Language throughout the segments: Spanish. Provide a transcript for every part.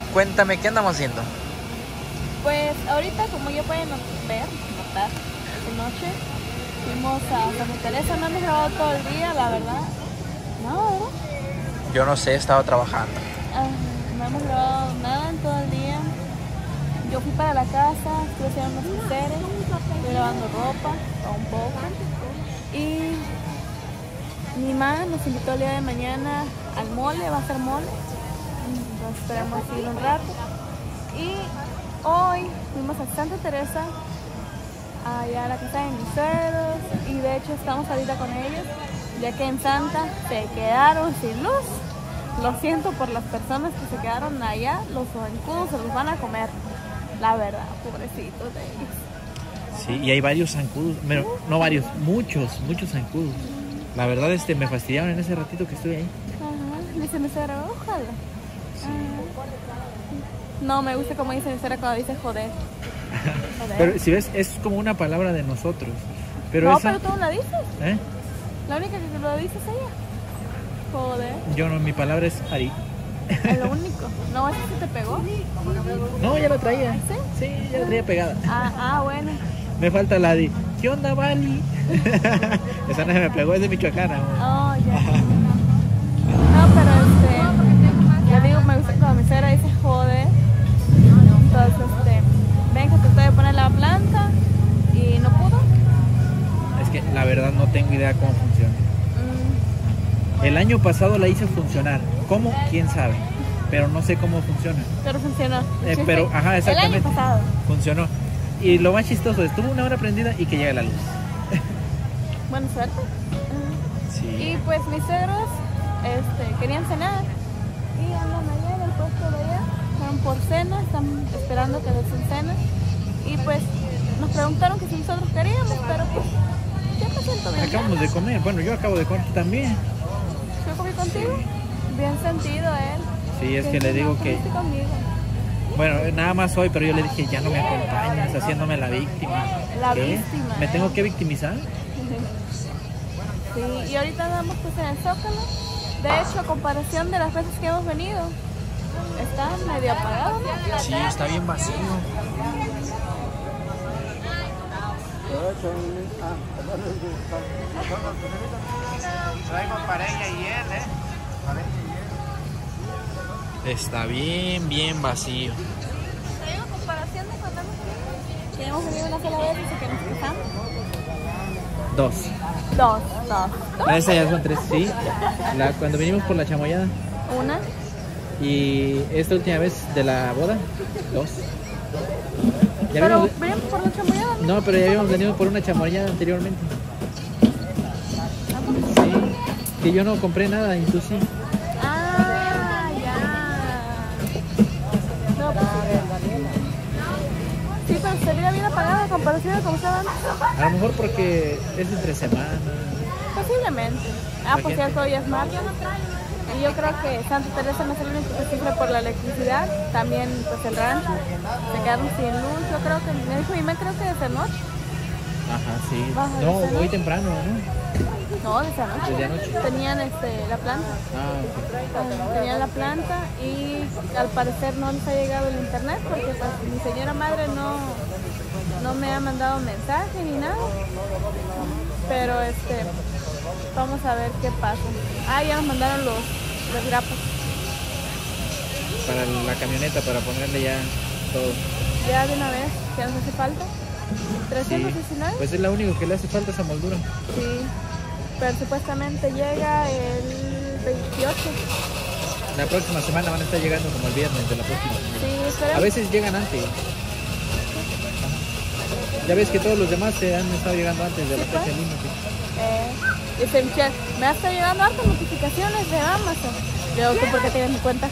Cuéntame, ¿qué andamos haciendo? Pues ahorita, como ya pueden notar, de noche fuimos a Santa Teresa. No hemos grabado todo el día, la verdad. No, ¿verdad? Yo no sé, he estado trabajando. No hemos grabado nada en todo el día. Yo fui para la casa, estuve haciendo unos quehaceres, estuve lavando ropa, un poco. Y mi mamá nos invitó el día de mañana al mole, va a ser mole. Entonces esperamos ir un rato. Y hoy fuimos a Santa Teresa, allá a la casa de mis suegros, y de hecho estamos ahorita con ellos, ya que en Santa se quedaron sin luz. Lo siento por las personas que se quedaron allá, los zancudos se los van a comer, la verdad, pobrecitos de ellos. Sí, y hay varios zancudos, no varios, muchos zancudos. La verdad, me fastidiaron en ese ratito que estuve ahí. Ajá, dice mesera, ojalá. No, me gusta como dice mesera cuando dice joder. Pero si ves, es como una palabra de nosotros. Pero no, esa... pero tú no la dices. ¿Eh? La única que lo dice es ella. Joder. Yo no, mi palabra es Ari. Es lo único. No, ¿eso se te pegó? No, ya la traía. ¿Sí? Sí, ya la traía pegada. Bueno. Me falta la de ¿qué onda, Vali? Esa no se me pegó, es de Michoacán. Oh, ya. No, pero ya digo, me gusta cuando mi suegra dice joder. Entonces, ven que traté de poner la planta y no pudo. Es que la verdad no tengo idea cómo funciona. El año pasado la hice funcionar. ¿Cómo? ¿Quién sabe? Pero no sé cómo funciona. Pero funcionó. Pero, ajá, exactamente. El año pasado. Funcionó. Y lo más chistoso, estuvo una hora prendida y que llega la luz. Buena suerte. Sí. Y pues mis suegros querían cenar y andan allá en el puesto de allá. Fueron por cena, están esperando que les den cena. Y pues nos preguntaron que si nosotros queríamos, pero pues ya me siento bien. Acabamos de comer. Bueno, yo acabo de comer también. ¿Yo comí contigo? Sí. Bien sentido él. Sí, es que le digo que... Conmigo. Bueno, nada más hoy, pero yo le dije, ya no me acompañas, haciéndome la víctima. La ¿Qué? víctima. ¿Me tengo que victimizar? Sí, y ahorita andamos pues en el Zócalo. De hecho, a comparación de las veces que hemos venido, está medio apagado, ¿no? Sí, está bien vacío. Traigo pareja y él, Está bien vacío. En comparación de cuando hemos venido una sola vez, dice que nos quejamos. Dos. Esa ya son 3, sí. Cuando vinimos por la chamoyada. Una. Y esta última vez de la boda, 2. Pero venimos por la chamoyada, ¿no? No, pero ya habíamos venido por una chamoyada anteriormente. Sí. Que yo no compré nada, y tú sí. Sí, pero sería bien apagada en comparación a como estaban. A lo mejor porque es entre semana. Posiblemente. Pues cierto, hoy es martes. Y yo creo que Santa Teresa no es el único que sufre por la electricidad. También pues el rancho. Se quedaron sin luz. Yo creo que, me dijo mi mamá, creo que desde anoche. Ajá, sí. Baja No, desde hoy temprano, ¿no? No, desde anoche. Desde anoche. Tenían la planta. Ok. Tenían la planta y al parecer no les ha llegado el internet porque pues, mi señora madre no me ha mandado mensaje ni nada. Pero vamos a ver qué pasa. Ya nos mandaron los grapas. Para la camioneta, para ponerle ya todo. Ya de una vez, que nos hace falta. 319. Sí. Pues es la única que le hace falta esa moldura. Sí, pero supuestamente llega el 28. La próxima semana van a estar llegando como el viernes de la próxima semana. Sí, esperemos. A veces llegan antes. Ya ves que todos los demás te han estado llegando antes de la fecha límite. Dice Michelle, me ha estado llegando hartas notificaciones de Amazon. Yo, ¿tú por qué tienes mi cuenta?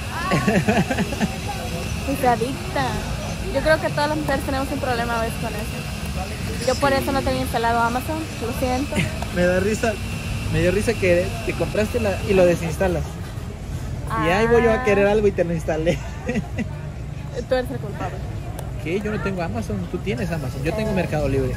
Dice adicta. Yo creo que todas las mujeres tenemos un problema a veces con eso. Yo por eso no tenía instalado Amazon, lo siento. Me dio risa que te compraste y lo desinstalas. Y ahí voy yo a querer algo y te lo instalé. Tú eres el culpable. ¿Qué? Yo no tengo Amazon, tú tienes Amazon. Yo tengo Mercado Libre.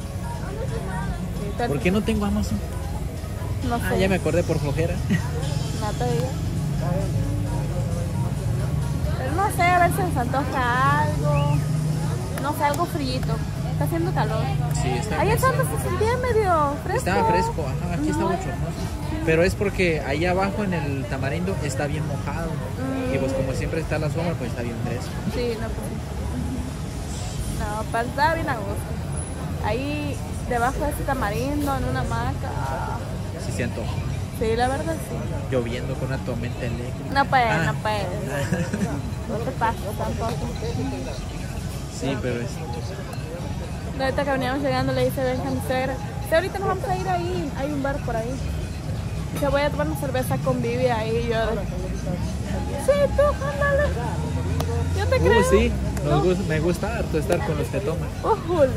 ¿Por qué no tengo Amazon? No sé. Ya me acordé por flojera. No te digo. Pero no, sé, a ver si nos antoja algo. No sé, algo frillito. Está haciendo calor. Sí, está Ayer fresco. tanto se sentía medio fresco. Estaba fresco, ajá, aquí está Ujú. mucho hermoso. Pero es porque ahí abajo en el tamarindo está bien mojado. Y pues como siempre está la sombra, pues está bien fresco. Sí, no, pues. No, pues estaba bien a gusto. Ahí debajo de ese tamarindo, en una hamaca. Sí se antoja. Sí, la verdad sí. Lloviendo con una tormenta eléctrica. No puedes, Ah. no puedes. No te pases tampoco. Sí, pero es... Ahorita que veníamos llegando le dice Benja a mi suegra, sí, ahorita nos vamos a ir ahí, hay un bar por ahí. Dice, voy a tomar una cerveza con Vivi ahí. Y yo, sí, tú, ándale. Yo te creo. Sí, me gusta harto estar con los que toman. Jule.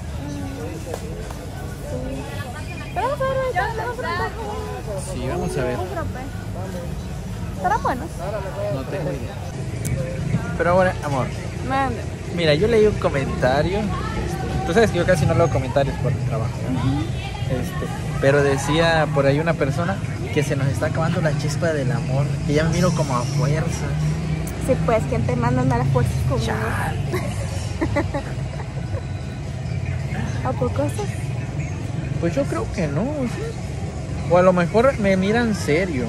Pero vamos a ver ahorita, vamos a ver. Sí, vamos a ver. Un frappé. ¿Estarán buenos? No tengo idea. Pero ahora, amor, Mande. mira, yo leí un comentario. Tú sabes que yo casi no leo comentarios por el trabajo. Pero decía por ahí una persona que se nos está acabando la chispa del amor. Que ya me miro como a fuerza. Sí, pues, ¿quién te manda a andar a fuerzas conmigo? ¿A poco sí? Pues yo creo que no. ¿Sí? O a lo mejor me miran serio.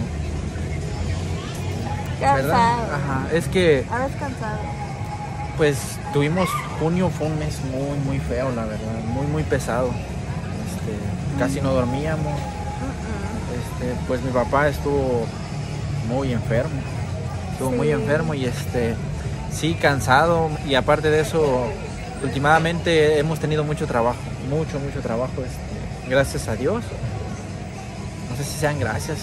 ¿Verdad? Cansado. Ajá. Es que Ahora es cansado. pues tuvimos junio, fue un mes muy muy feo, la verdad, muy pesado. Casi no dormíamos. Pues mi papá estuvo muy enfermo. Estuvo muy enfermo y sí, cansado. Y aparte de eso, últimamente hemos tenido mucho trabajo, mucho trabajo, gracias a Dios. No sé si sean gracias.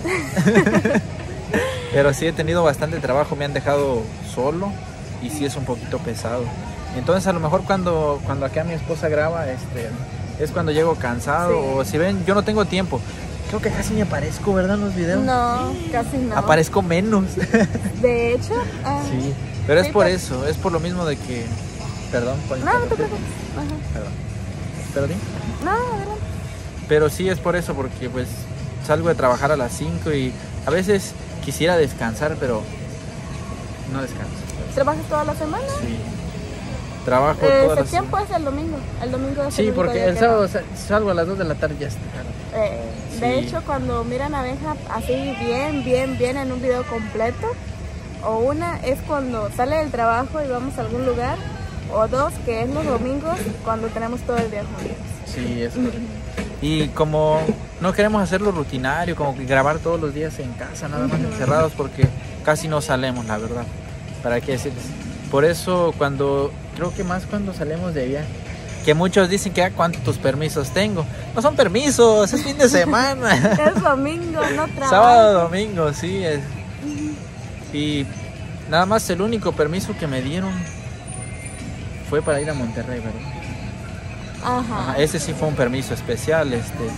Pero sí he tenido bastante trabajo, me han dejado solo y sí es un poquito pesado. Entonces a lo mejor cuando acá mi esposa graba, es cuando llego cansado. Sí. O si ven, yo no tengo tiempo. Creo que casi ni aparezco, ¿verdad? En los videos. No, casi no. Aparezco menos. De hecho, Sí, pero es sí, por pues. eso, es por lo mismo de que... Perdón, por No, no te interrumpir. preocupes. Ajá. Perdón. ¿Pero di? No, adelante. Pero sí es por eso, porque pues salgo de trabajar a las 5 y a veces quisiera descansar, pero no descanso. ¿Trabajas toda la semana? Sí. Trabajo todas las... Excepción pues el domingo. El domingo es Sí, el único porque día el que sábado no. salgo a las 2 de la tarde y ya está. De Sí. hecho, cuando miran a Benja así bien en un video completo, o una es cuando sale del trabajo y vamos a algún lugar, o dos, que es los domingos cuando tenemos todo el día juntos. Sí, es correcto. Y como no queremos hacerlo rutinario, como que grabar todos los días en casa, nada más encerrados, porque casi no salemos, la verdad. ¿Para qué decirles? Por eso creo que más cuando salimos de viaje, que muchos dicen que ¿cuántos permisos tengo? No son permisos, es fin de semana. Es domingo, no trabajo. Sábado, domingo, sí. Y nada más el único permiso que me dieron fue para ir a Monterrey, ¿verdad? Ajá. Ajá, ese sí fue un permiso especial.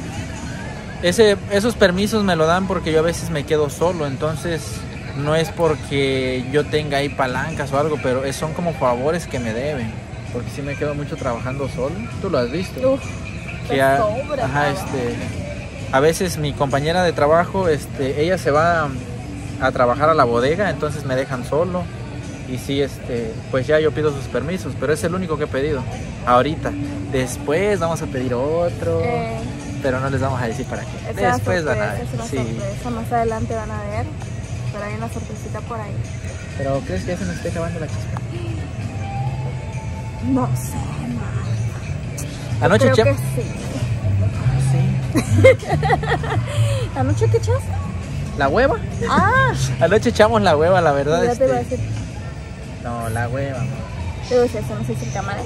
Esos permisos me lo dan porque yo a veces me quedo solo, entonces no es porque yo tenga ahí palancas o algo, pero son como favores que me deben, porque sí me quedo mucho trabajando solo. Tú lo has visto. Uf, Que te sobra, ajá, ¿no? a veces mi compañera de trabajo, ella se va a trabajar a la bodega, entonces me dejan solo. Y sí, pues ya yo pido sus permisos, pero es el único que he pedido ahorita. Después vamos a pedir otro, pero no les vamos a decir para qué. Es una Después van a sorpresa, ver. es una Sí. sorpresa. Más adelante van a ver, pero hay una sorpresita por ahí. Pero ¿crees que ya se nos esté acabando la chispa? No sé, no. Anoche Creo que sí. Sí. ¿Anoche qué echaste? ¿La hueva? Ah, Anoche echamos la hueva, la verdad. ya te iba a decir. No, la hueva, amor. Te iba a decir eso, no sé si en cámara.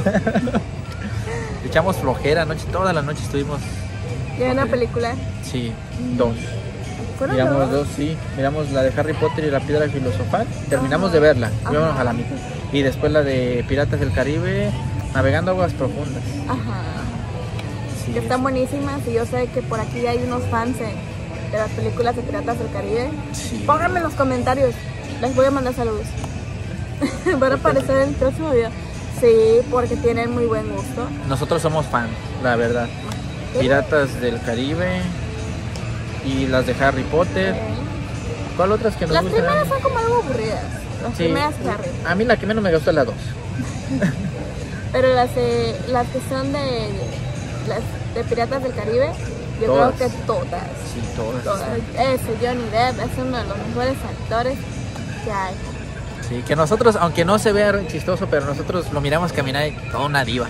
Echamos flojera anoche, toda la noche estuvimos. ¿Y una película? Sí, 2. ¿Fueron Miramos dos? 2, sí. Miramos la de Harry Potter y la Piedra Filosofal. Terminamos de verla, íbamos a la mitad. Y después la de Piratas del Caribe, Navegando Aguas Profundas. Ajá. Sí, Que están buenísimas y yo sé que por aquí hay unos fans de las películas de Piratas del Caribe. sí. Pónganme en los comentarios, les voy a mandar saludos. Van a aparecer en el próximo video. Sí, porque tienen muy buen gusto. Nosotros somos fans, la verdad. Piratas del Caribe y las de Harry Potter. ¿Cuál otras que nos Las gustan? primeras son como algo aburridas. Las Sí. primeras Harry. A mí la que menos me gustó es la 2. Pero las que son las de Piratas del Caribe, yo Todas. creo que todas. Sí, todas. Todas. Ese Johnny Depp es uno de los mejores actores que hay. Sí, que nosotros, aunque no se vea chistoso, pero nosotros lo miramos caminar y toda una diva.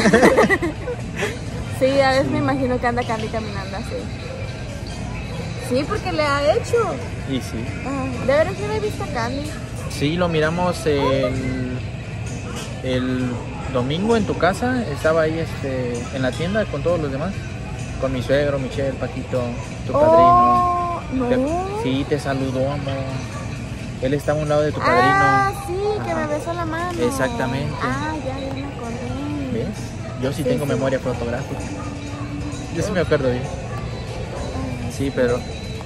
Sí, a veces me imagino que anda Candy caminando así. Sí, porque le ha hecho. Y sí. De veras yo no he visto a Candy. Sí, lo miramos el domingo en tu casa. Estaba ahí en la tienda con todos los demás. Con mi suegro, Michelle, Paquito, tu Oh, padrino. no. Sí, te saludó, amor. Él estaba a un lado de tu Ah, padrino. sí, que me Ajá. besó la mano. Exactamente. Ah, ya me acordé. ¿Ves? Yo sí Sí, tengo sí. memoria fotográfica. Yo sí me acuerdo bien. Sí, pero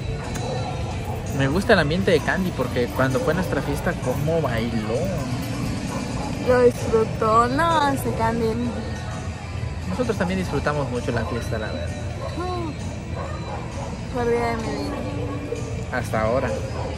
me gusta el ambiente de Candy porque cuando fue nuestra fiesta, cómo bailó. Lo disfrutó. No, ese Candy. Nosotros también disfrutamos mucho la fiesta, la verdad. Fue el día de mi vida. Hasta ahora.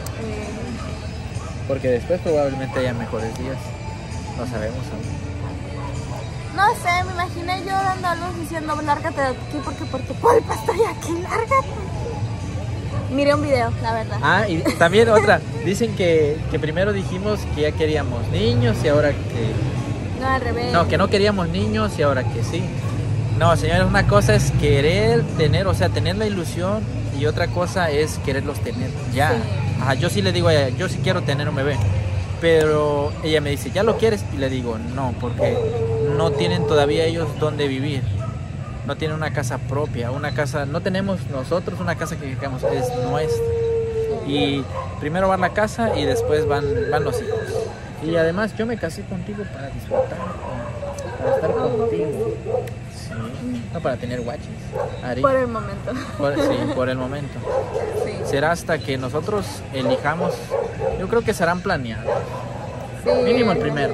Porque después probablemente haya mejores días. No sabemos aún. No sé, me imaginé yo dando a luz diciendo, lárgate de aquí porque por tu culpa estoy aquí, lárgate. Miré un video, la verdad. Ah, y también otra. Dicen que primero dijimos que ya queríamos niños y ahora que... No, al revés. No, que no queríamos niños y ahora que sí. No, señores, una cosa es querer tener, o sea, tener la ilusión y otra cosa es quererlos tener ya. Sí. Ajá, yo sí le digo a ella, yo sí quiero tener un bebé. Pero ella me dice, ¿ya lo quieres? Y le digo, no, porque no tienen todavía ellos dónde vivir. No tienen una casa propia, una casa, no tenemos nosotros una casa que digamos es nuestra. Y primero va la casa y después van los hijos. Y además yo me casé contigo para disfrutar, para estar contigo. Sí, no para tener guachis. Ari. Por el momento. Sí, por el momento. Sí. Será hasta que nosotros elijamos, yo creo que serán planeados. Sí. Mínimo el primero.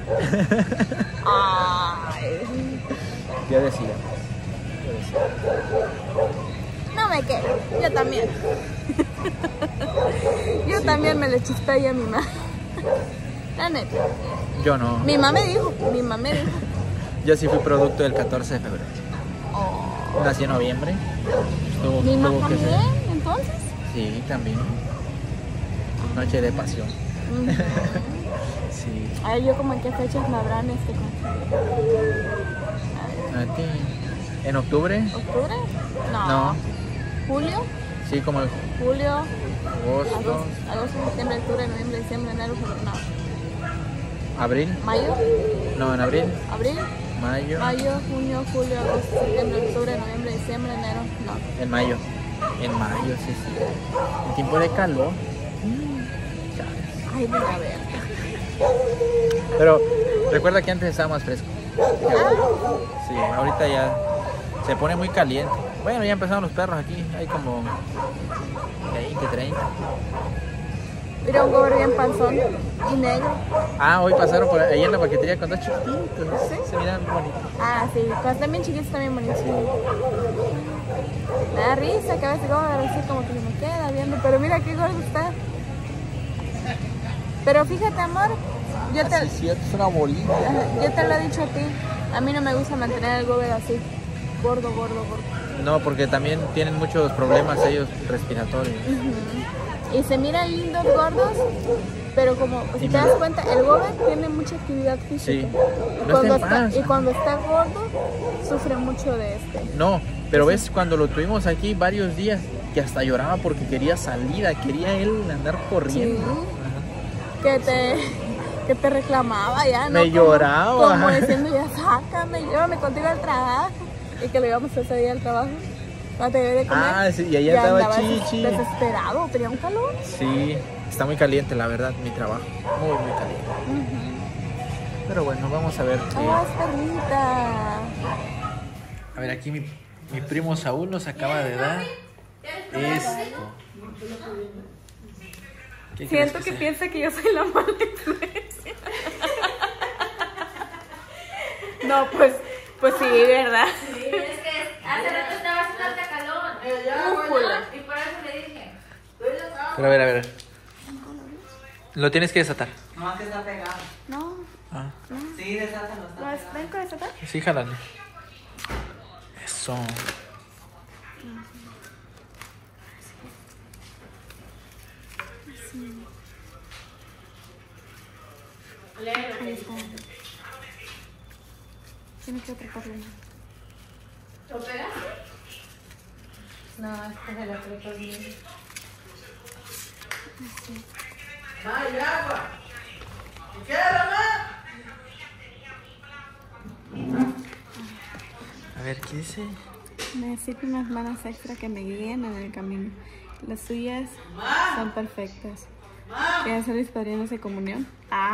Ay. Yo decía. No me quedo, yo también. Yo también me le chispé ahí a mi mamá. La neta. Yo no. Mi mamá me dijo. Yo sí fui producto del 14 de febrero. Oh. Nací en noviembre. Mi mamá Tuvo que ser. también, entonces. Sí, también. Noche de pasión. Sí. A ver, yo como en qué fechas me habrán ¿A ti? ¿En octubre? ¿Octubre? No. ¿Julio? Sí, como el Julio, agosto, agosto, septiembre, octubre, noviembre, diciembre, enero, febrero, no. abril. ¿Mayo? No, en abril. ¿Abril? Mayo. Mayo, junio, julio, agosto, septiembre, octubre, noviembre, diciembre, enero, no. En mayo. En mayo, sí, sí. En tiempo de calor. Ay, mira, a ver. Pero recuerda que antes estaba más fresco. Sí, ahorita ya se pone muy caliente. Bueno, ya empezaron los perros aquí. Hay como 20, 30. Mira un gober bien panzón y negro. Ah, hoy pasaron por ahí en la paquetería con dos chiquititos. ¿Sí? Se miran muy bonitos. Ah, sí, cuando están bien chiquitos también bonitos. Me da risa que a veces gober así como que se me queda viendo. Pero mira qué gordo está. Pero fíjate, amor, yo te es una bolita. lo he dicho a ti. A mí no me gusta mantener el gober así. Gordo. No, porque también tienen muchos problemas ellos respiratorios. Y se miran lindos gordos, pero como pues, si Y te me- das cuenta, el gober tiene mucha actividad física. Sí. Y, No está en paz. y cuando está gordo, sufre mucho de No, pero ves cuando lo tuvimos aquí varios días que hasta lloraba porque quería salida, quería él andar corriendo. Sí. Que te reclamaba ya, ¿no? Me lloraba. Como diciendo, ya sácame, llévame contigo al trabajo. Y que lo íbamos ese día al trabajo. Cuando te llevé de comer. Ah, sí, y ahí ya andaba andaba Chichi. desesperado, tenía un calor. Sí, está muy caliente la verdad mi trabajo, muy caliente. Pero bueno, vamos a ver. ¡Oh, es perrita! A ver, aquí mi primo Saúl nos acaba de dar esto. ¿Qué crees Siento que sea? piensa que yo soy la mala influencia. No, pues sí, ¿verdad? Sí, es que hace rato estaba haciendo hasta calor. Y por eso le dije. Pero a ver. Lo tienes que desatar. No, que está pegado. No, Ah, Sí, desátalo. ¿lo ven con esta? sí, jálale. Eso. Ahí está. Tiene que apretarlo. ¿Lo pegaste? No, este se lo apretó bien. ¡Ay, agua! ¿Qué era, mamá? A ver, ¿qué dice? Necesito unas manos extra que me guíen en el camino. Las suyas son perfectas. ¿Quieren ser mis padrinos de comunión?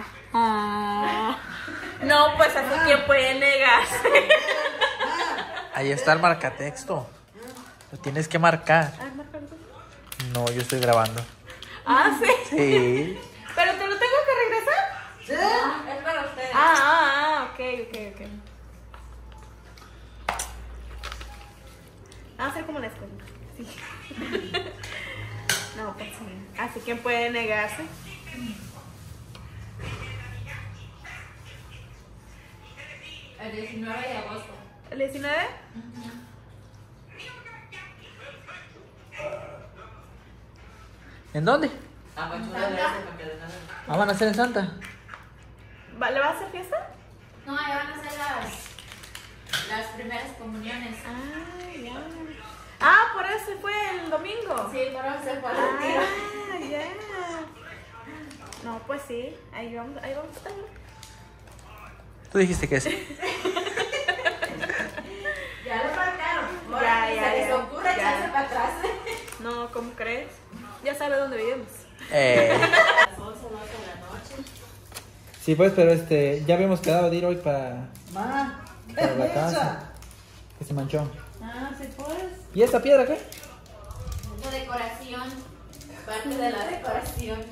No, pues así quién puede negarse. Ahí está el marcatexto. Lo tienes que marcar. No, yo estoy grabando. Sí. Sí. ¿Pero te lo tengo que regresar? ¿Sí? Es para ustedes. Ok. Vamos a hacer como la escuela. Sí. No, pues sí. Así quién puede negarse. El 19 de agosto. ¿El 19? ¿En dónde? Apachura de ese para que de nada. Ah, van a hacer en Santa. ¿Le vas a hacer fiesta? No, ahí van a ser las primeras comuniones. Por eso fue el domingo. Sí, para hacer para el tiro. Ya. No, pues sí. Ahí vamos a estar. Tú dijiste que sí. Ya lo marcaron. Ya. Se les ocurre Ya. echarse para atrás. No, ¿cómo crees? Ya sabe dónde vivimos. Las 11, 12 de la noche. Sí, pues, pero ya habíamos quedado de ir hoy para Ma, la casa. Que se manchó. Sí, pues. ¿Y esta piedra qué? La decoración. Parte de la decoración.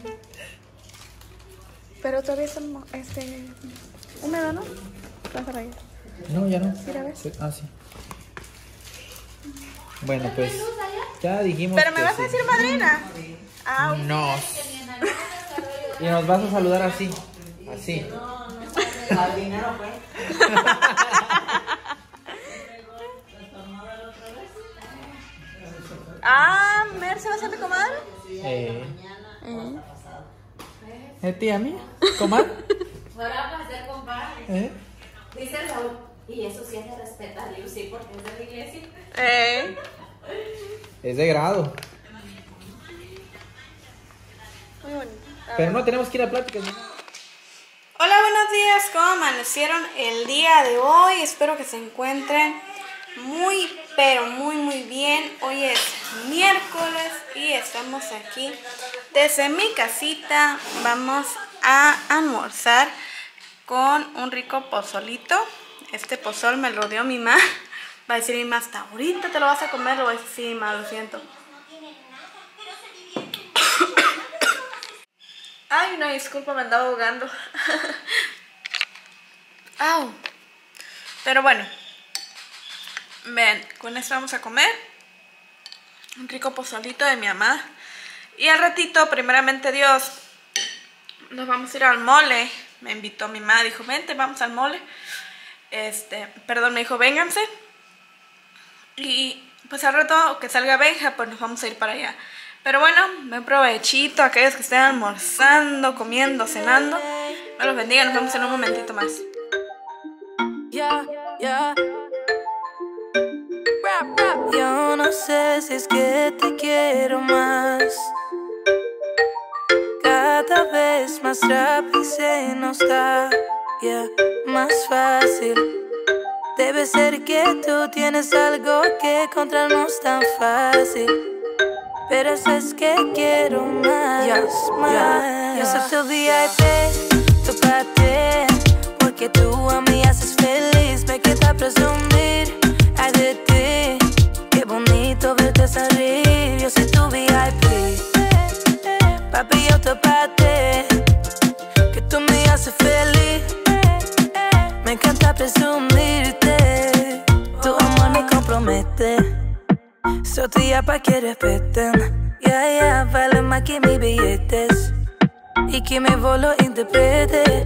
Pero todavía está húmedo, ¿no? Vas a reír. No, ya no. Mira, ¿ves? Sí. Ah, sí. Bueno, pues ya dijimos. Pero me que vas sí. a decir madrina. No. Y nos vas a saludar así. Así. Al dinero, pues. Mer, ¿se va a hacer mi comadre? ¿Tía mía? ¿Comadre? Ahora para ser compadre. Dice Raúl. Y eso sí es de respetar, digo, sí, porque es de la iglesia. Es de grado. Muy bonito. Pero no tenemos que ir a pláticas. ¿No? Hola, buenos días. ¿Cómo amanecieron el día de hoy? Espero que se encuentren muy, pero muy bien. Hoy es miércoles y estamos aquí desde mi casita. Vamos a almorzar con un rico pozolito. Este pozol me lo dio mi mamá. Va a decir mi mamá, hasta ahorita te lo vas a comer. Lo voy a decir, sí, mamá, lo siento. Ay, una disculpa, me andaba ahogando. Au. Pero bueno, ven, con esto vamos a comer un rico pozolito de mi mamá. Y al ratito, primeramente Dios, nos vamos a ir al mole. Me invitó mi mamá, dijo, vente, vamos al mole. Perdón, me dijo, vénganse. Y pues al rato que salga Benja, pues nos vamos a ir para allá. Pero bueno, buen provechito a aquellos que estén almorzando, comiendo, cenando. Dios los bendiga, nos vemos en un momentito más. Yo no sé si es que te quiero más. Cada vez más rápido se nos da, más fácil. Debe ser que tú tienes algo que encontrarnos tan fácil. Pero eso es que quiero más, más. Yo soy tu VIP, tu parte, porque tú a mí haces feliz. Me queda presumir, ay de ti. Qué bonito verte sonreír. Yo soy tu VIP, papi, yo tu parte, que tú me haces feliz. Me encanta presumirte, tu amor me compromete. Soy tuya pa' que respeten, vale más que mis billetes. y que mi voz lo interprete.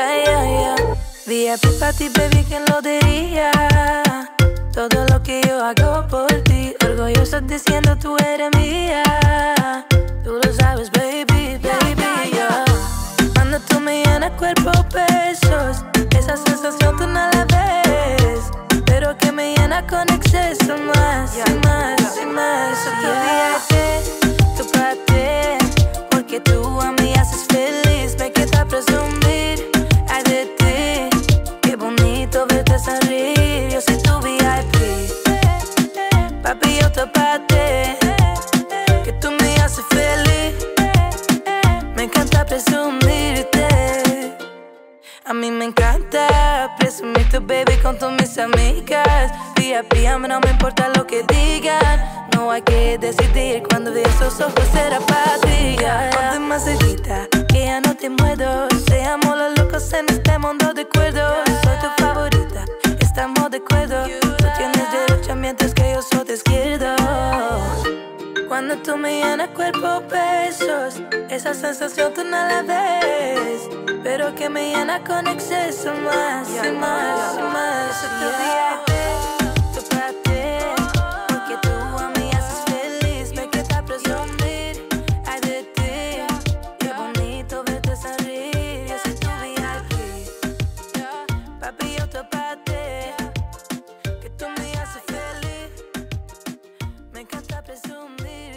VIP para ti, baby, ¿quién lo diría? Todo lo que yo hago por ti, orgulloso diciendo tú eres mía. Tú lo sabes, baby, baby, yeah. Cuando tú me llenas cuerpo, besos, esa sensación tú no la ves, pero que me llena con exceso más, y más, y más. Tu parte, porque tú a mí haces feliz, me queda presumir, ay de ti, qué bonito verte sonreír, yo soy tu VIP, papi yo te parte, que tú me haces feliz, me encanta presumirte. A mí me encanta presumir tu baby con todas mis amigas. VIP, a mí no me importa lo que digan. No hay que decidir cuando de esos ojos será para ti. Ponte más cerquita, que ya no te muerdo. Seamos los locos en este mundo de acuerdo. Soy tu favorita, estamos de acuerdo. Tú tienes derecho mientras que yo soy de izquierda. Cuando tú me llenas cuerpo, besos, esa sensación tú no la ves, pero que me llena con exceso más, y más, y más. Tu parte, porque tú a mí haces feliz, me queda presumir, ay de ti, qué bonito verte sonreír, yo soy tu VIP, papi yo te parte, que tú me haces feliz, me encanta presumir.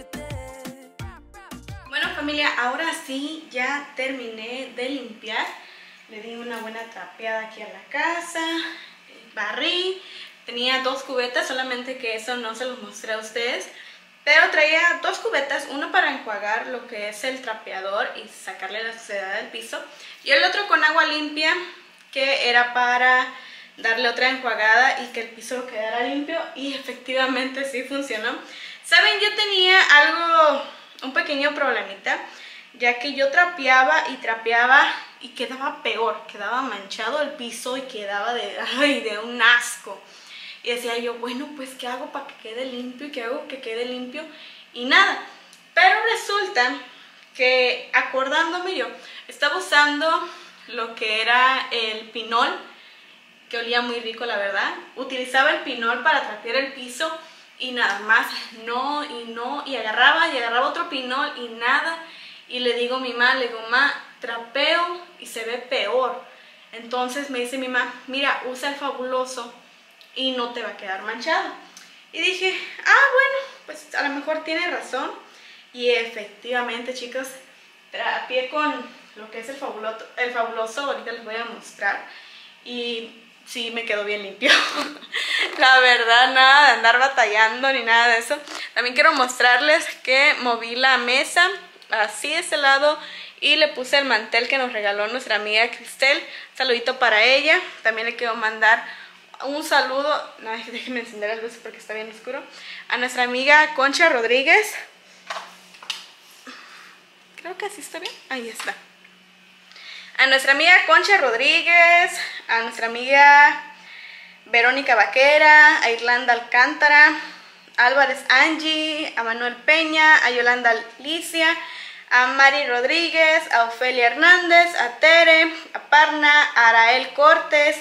Bueno, familia, ahora sí ya terminé de limpiar. Le di una buena trapeada aquí a la casa, barrí. Tenía 2 cubetas, solamente que eso no se los mostré a ustedes. Pero traía 2 cubetas, uno para enjuagar lo que es el trapeador y sacarle la suciedad del piso, y el otro con agua limpia, que era para darle otra enjuagada y que el piso quedara limpio, y efectivamente sí funcionó. Saben, yo tenía un pequeño problemita, ya que yo trapeaba y quedaba peor, quedaba manchado el piso y quedaba de un asco. Y decía yo, bueno, pues ¿qué hago para que quede limpio? ¿Y qué hago que quede limpio? Y nada. Pero resulta que, acordándome yo, estaba usando lo que era el pinol, que olía muy rico, la verdad. Utilizaba el pinol para trapear el piso y nada más, y agarraba otro pinol y nada. Y le digo a mi mamá, le digo, ma, trapeo y se ve peor. Entonces me dice mi mamá, mira, usa el Fabuloso y no te va a quedar manchado. Y dije, bueno, pues a lo mejor tiene razón. Y efectivamente, chicos, trapeé con lo que es el Fabuloso, ahorita les voy a mostrar. Y sí, me quedó bien limpio. La verdad, nada de andar batallando ni nada de eso. También quiero mostrarles que moví la mesa así de ese lado y le puse el mantel que nos regaló nuestra amiga Cristel. Saludito para ella. También le quiero mandar un saludo, no, déjenme encender las luces porque está bien oscuro, a nuestra amiga Concha Rodríguez. Creo que así está bien, ahí está. A nuestra amiga Concha Rodríguez, a nuestra amiga Verónica Vaquera, a Irlanda Alcántara, Álvarez Angie, a Manuel Peña, a Yolanda Alicia, a Mari Rodríguez, a Ofelia Hernández, a Tere, a Parna, a Arael Cortés,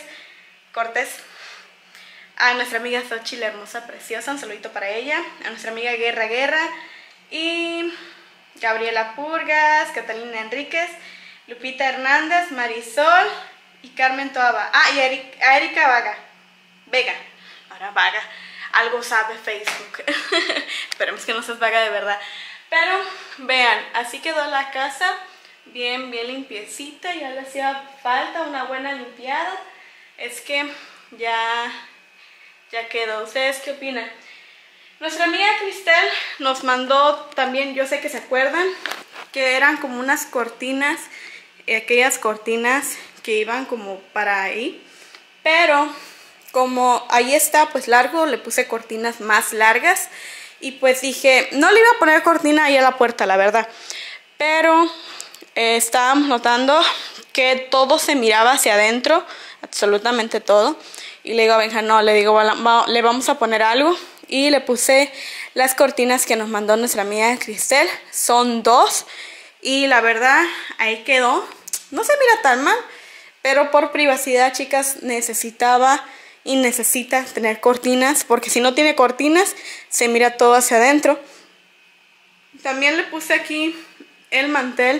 a nuestra amiga Xochitl hermosa, preciosa, un saludito para ella, a nuestra amiga Guerra y Gabriela Purgas, Catalina Enríquez, Lupita Hernández, Marisol y Carmen Toaba. Y a Erika Vega. Ahora vaga. Algo sabe Facebook. Esperemos que no seas vaga de verdad. Pero vean, así quedó la casa. Bien limpiecita. Ya le hacía falta una buena limpiada. Es que ya quedó. ¿Ustedes qué opinan? Nuestra amiga Cristel nos mandó también, yo sé que se acuerdan, que eran como unas cortinas, aquellas cortinas que iban como para ahí, pero como ahí está pues largo, le puse cortinas más largas y pues dije, no le iba a poner cortina ahí a la puerta, la verdad, pero estábamos notando que todo se miraba hacia adentro, absolutamente todo, y le digo a Benja, no, le digo, le vamos a poner algo. Y le puse las cortinas que nos mandó nuestra amiga Cristel. Son 2 Y la verdad, ahí quedó. No se mira tan mal, pero por privacidad, chicas, necesitaba y necesita tener cortinas, porque si no tiene cortinas, se mira todo hacia adentro. También le puse aquí el mantel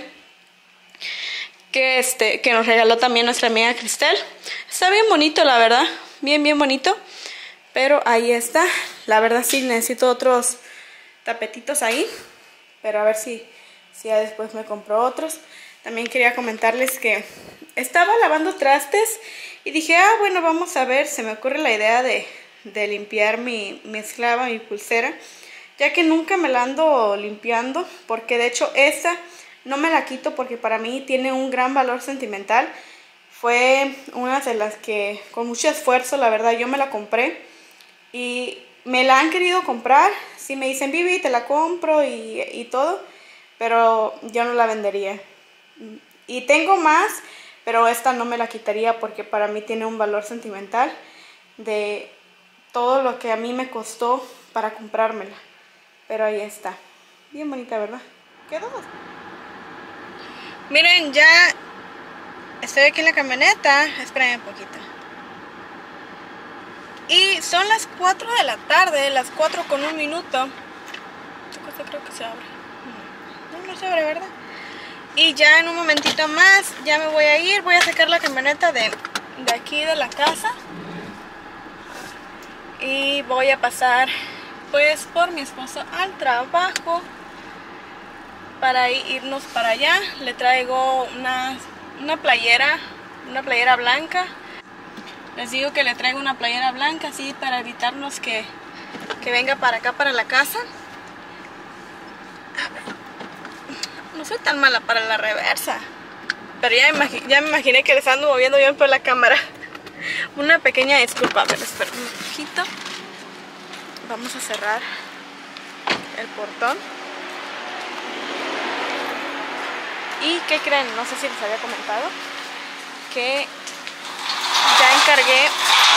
que nos regaló también nuestra amiga Cristel. Está bien bonito, la verdad, bien bonito. Pero ahí está. La verdad sí necesito otros tapetitos ahí, pero a ver si ya después me compro otros. También quería comentarles que estaba lavando trastes y dije, bueno, vamos a ver, se me ocurre la idea de limpiar mi esclava, mi pulsera, ya que nunca me la ando limpiando, porque de hecho esta no me la quito porque para mí tiene un gran valor sentimental. Fue una de las que con mucho esfuerzo, la verdad, yo me la compré y me la han querido comprar. Si me dicen, Vivi, te la compro y todo, pero yo no la vendería. Y tengo más, pero esta no me la quitaría porque para mí tiene un valor sentimental de todo lo que a mí me costó para comprármela. Pero ahí está. Bien bonita, ¿verdad? ¿Quedó? Miren, ya estoy aquí en la camioneta. Esperen un poquito. Y son las 4 de la tarde, las 4:01. Esta creo que se abre. No se abre, ¿verdad? Y ya en un momentito más ya me voy a ir. Voy a sacar la camioneta de aquí de la casa. Y voy a pasar pues por mi esposo al trabajo para irnos para allá. Le traigo una playera blanca. Les digo que le traigo una playera blanca así para evitarnos que venga para acá, para la casa. No soy tan mala para la reversa, pero ya me imaginé que les ando moviendo bien por la cámara. Una pequeña disculpa, pero espera un poquito. Vamos a cerrar el portón. ¿Y qué creen? No sé si les había comentado que ya encargué.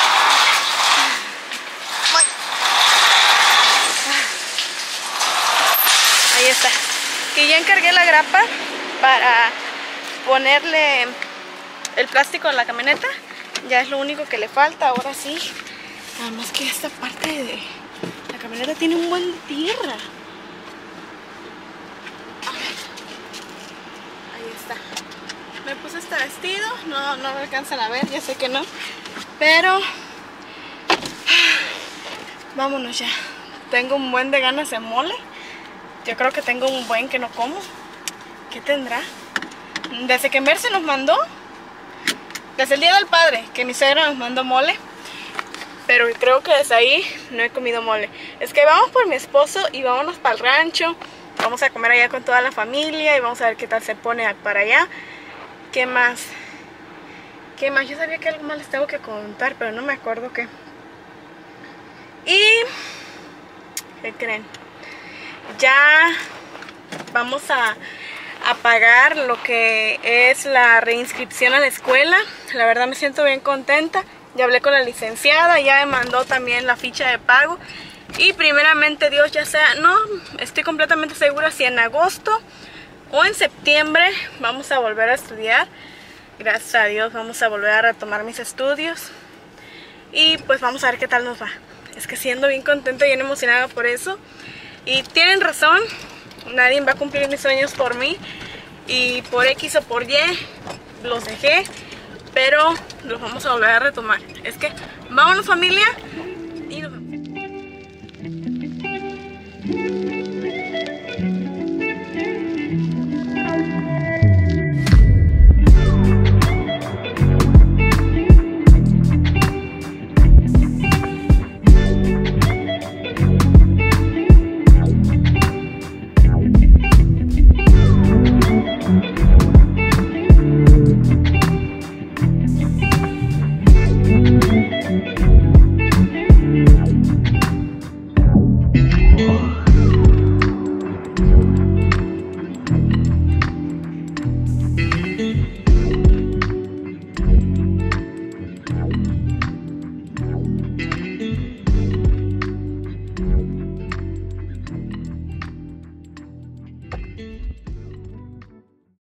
Ahí está. Que ya encargué la grapa para ponerle el plástico a la camioneta. Ya es lo único que le falta. Ahora sí. Nada más que esta parte de la camioneta tiene un buen de tierra. Ahí está. Me puse este vestido. No lo alcanzan a ver, ya sé que no. Pero vámonos ya. Tengo un buen de ganas de mole. Yo creo que tengo un buen que no como. ¿Qué tendrá? Desde que Merce nos mandó, desde el Día del Padre, que mi suegra nos mandó mole, pero creo que desde ahí no he comido mole. Es que vamos por mi esposo y vámonos para el rancho. Vamos a comer allá con toda la familia y vamos a ver qué tal se pone para allá. ¿Qué más? ¿Qué más? Yo sabía que algo más les tengo que contar, pero no me acuerdo qué. Y ¿qué creen? Ya vamos a pagar lo que es la reinscripción a la escuela. La verdad me siento bien contenta. Ya hablé con la licenciada, ya me mandó también la ficha de pago. Y primeramente Dios, ya sea, no estoy completamente segura si en agosto o en septiembre vamos a volver a estudiar. Gracias a Dios vamos a volver a retomar mis estudios. Y pues vamos a ver qué tal nos va. Es que siendo bien contenta y bien emocionada por eso. Y tienen razón, nadie va a cumplir mis sueños por mí. Y por X o por Y los dejé, pero los vamos a volver a retomar. Es que vámonos familia y nos vemos.